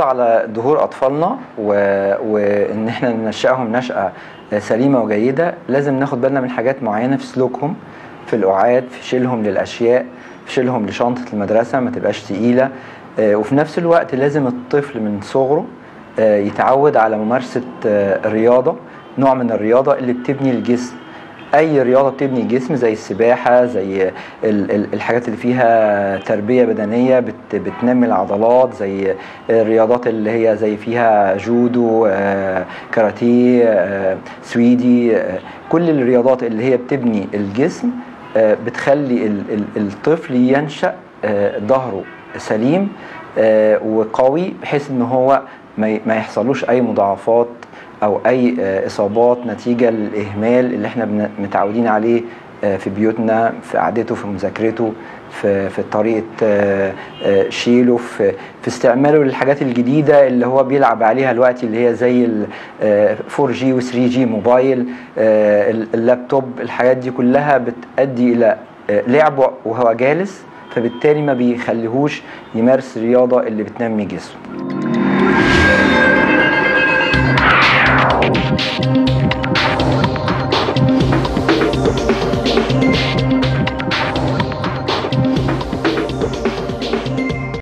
على ظهور اطفالنا وان احنا ننشأهم نشأة سليمة وجيدة، لازم ناخد بالنا من حاجات معينة في سلوكهم، في القعاد، في شيلهم للاشياء، في شيلهم لشنطة المدرسة ما تبقاش تقيلة. وفي نفس الوقت لازم الطفل من صغره يتعود على ممارسة الرياضة، نوع من الرياضة اللي بتبني الجسم. اي رياضه بتبني الجسم زي السباحه، زي الحاجات اللي فيها تربيه بدنيه بتنمي العضلات، زي الرياضات اللي هي زي فيها جودو، كاراتيه، سويدي، كل الرياضات اللي هي بتبني الجسم بتخلي الطفل ينشأ ظهره سليم وقوي، بحيث ان هو ما يحصلوش اي مضاعفات او اي اصابات نتيجه للاهمال اللي احنا متعودين عليه في بيوتنا، في قعدته، في مذاكرته، في طريقه شيله، في استعماله للحاجات الجديده اللي هو بيلعب عليها دلوقتي، اللي هي زي ال 4G و 3G موبايل، اللابتوب. الحاجات دي كلها بتؤدي الى لعبه وهو جالس، فبالتالي ما بيخليهوش يمارس الرياضه اللي بتنمي جسمه.